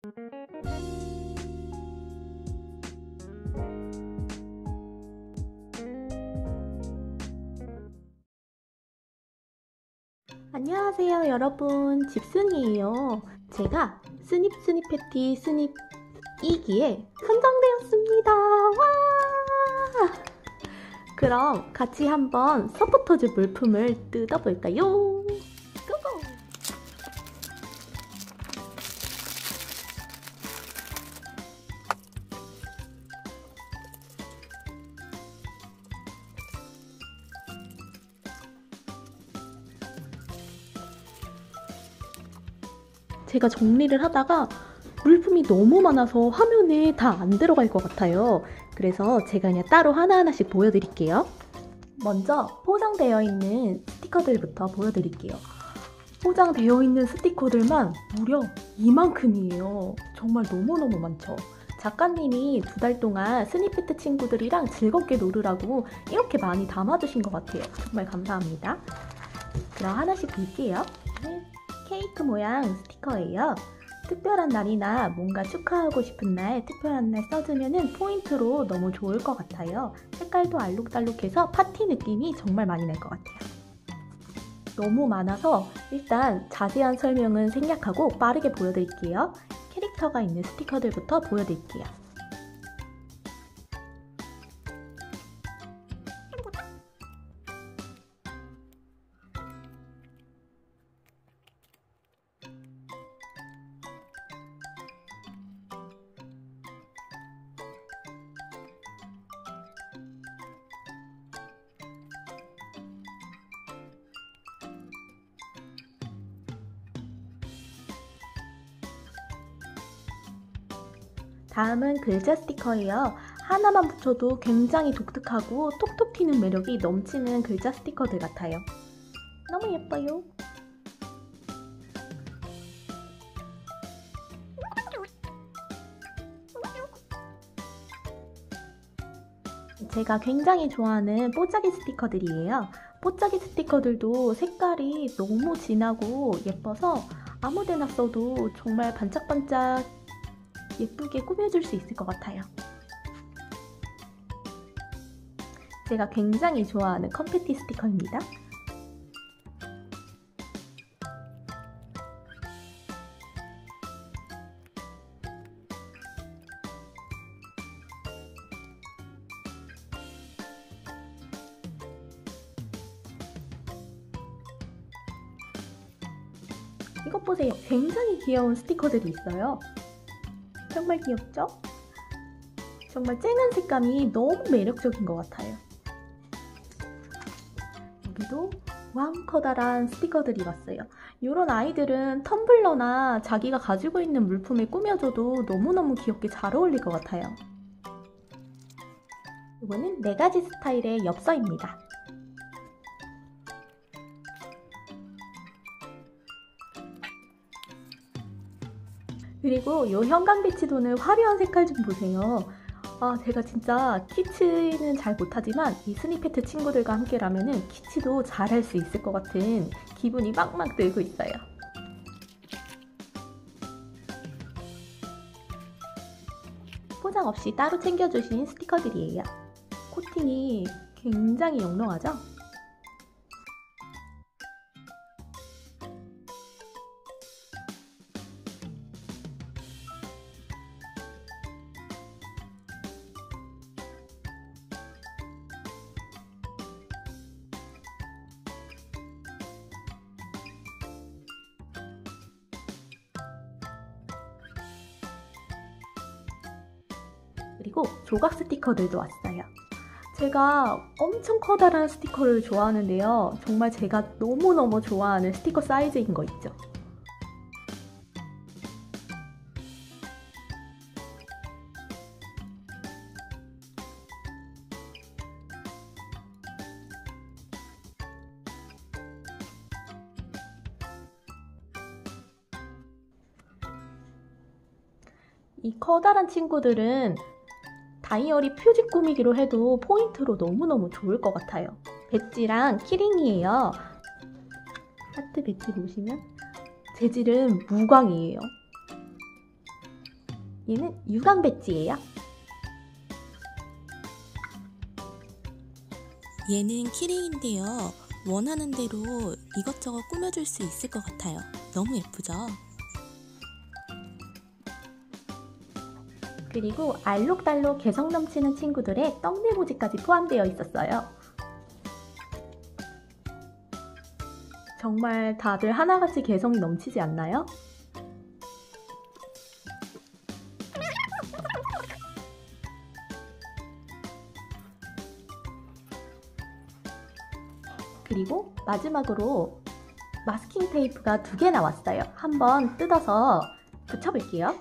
안녕하세요 여러분, 집순이에요. 제가 스닙 패티 스닙 2기에 선정되었습니다. 와! 그럼 같이 한번 서포터즈 물품을 뜯어볼까요? 고고! 제가 정리를 하다가 물품이 너무 많아서 화면에 다 안 들어갈 것 같아요. 그래서 제가 그냥 따로 하나하나씩 보여드릴게요. 먼저 포장되어 있는 스티커들부터 보여드릴게요. 포장되어 있는 스티커들만 무려 이만큼이에요. 정말 너무너무 많죠. 작가님이 2달 동안 스니페트 친구들이랑 즐겁게 놀으라고 이렇게 많이 담아주신 것 같아요. 정말 감사합니다. 그럼 하나씩 볼게요. 케이크 모양 스티커예요. 특별한 날이나 뭔가 축하하고 싶은 날, 특별한 날 써주면 포인트로 너무 좋을 것 같아요. 색깔도 알록달록해서 파티 느낌이 정말 많이 날 것 같아요. 너무 많아서 일단 자세한 설명은 생략하고 빠르게 보여드릴게요. 캐릭터가 있는 스티커들부터 보여드릴게요. 다음은 글자 스티커예요. 하나만 붙여도 굉장히 독특하고 톡톡 튀는 매력이 넘치는 글자 스티커들 같아요. 너무 예뻐요. 제가 굉장히 좋아하는 뽀짝이 스티커들이에요. 뽀짝이 스티커들도 색깔이 너무 진하고 예뻐서 아무데나 써도 정말 반짝반짝 예쁘게 꾸며줄 수 있을 것 같아요. 제가 굉장히 좋아하는 컴패티 스티커입니다. 이것 보세요. 굉장히 귀여운 스티커들이 있어요. 정말 귀엽죠? 정말 쨍한 색감이 너무 매력적인 것 같아요. 여기도 왕 커다란 스티커들이 왔어요. 이런 아이들은 텀블러나 자기가 가지고 있는 물품에 꾸며줘도 너무너무 귀엽게 잘 어울릴 것 같아요. 이거는 4가지 스타일의 엽서입니다. 그리고 이 형광비치도는 화려한 색깔 좀 보세요. 제가 진짜 키치는 잘 못하지만 이 스니페트 친구들과 함께라면 키치도 잘할 수 있을 것 같은 기분이 막막 들고 있어요. 포장 없이 따로 챙겨주신 스티커들이에요. 코팅이 굉장히 영롱하죠? 그리고 조각 스티커들도 왔어요. 제가 엄청 커다란 스티커를 좋아하는데요. 정말 제가 너무너무 좋아하는 스티커 사이즈인 거 있죠? 이 커다란 친구들은 다이어리 표지 꾸미기로 해도 포인트로 너무너무 좋을 것 같아요. 배지랑 키링이에요. 하트 배지 보시면 재질은 무광이에요. 얘는 유광 배지예요. 얘는 키링인데요. 원하는 대로 이것저것 꾸며줄 수 있을 것 같아요. 너무 예쁘죠? 그리고 알록달록 개성 넘치는 친구들의 떡네모지까지 포함되어 있었어요. 정말 다들 하나같이 개성이 넘치지 않나요? 그리고 마지막으로 마스킹 테이프가 2개 나왔어요. 한번 뜯어서 붙여볼게요.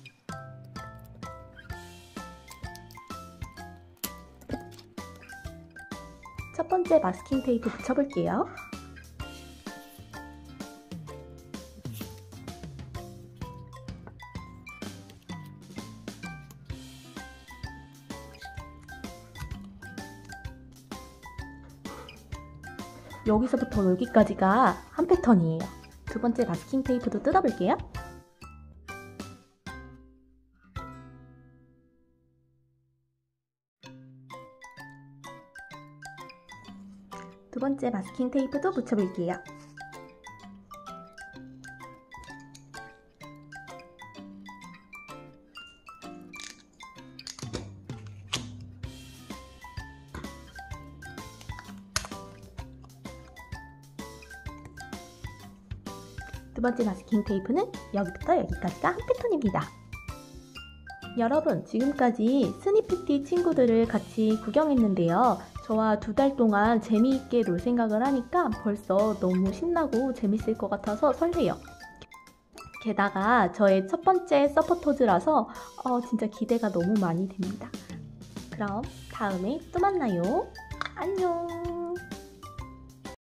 첫 번째 마스킹 테이프 붙여볼게요. 여기서부터 여기까지가 한 패턴이에요. 두 번째 마스킹 테이프도 뜯어볼게요. 두 번째 마스킹 테이프도 붙여볼게요. 두 번째 마스킹 테이프는 여기부터 여기까지가 한 패턴입니다. 여러분, 지금까지 스니피티 친구들을 같이 구경했는데요. 저와 2달 동안 재미있게 놀 생각을 하니까 벌써 너무 신나고 재밌을 것 같아서 설레요. 게다가 저의 첫 번째 서포터즈라서 진짜 기대가 너무 많이 됩니다. 그럼 다음에 또 만나요. 안녕.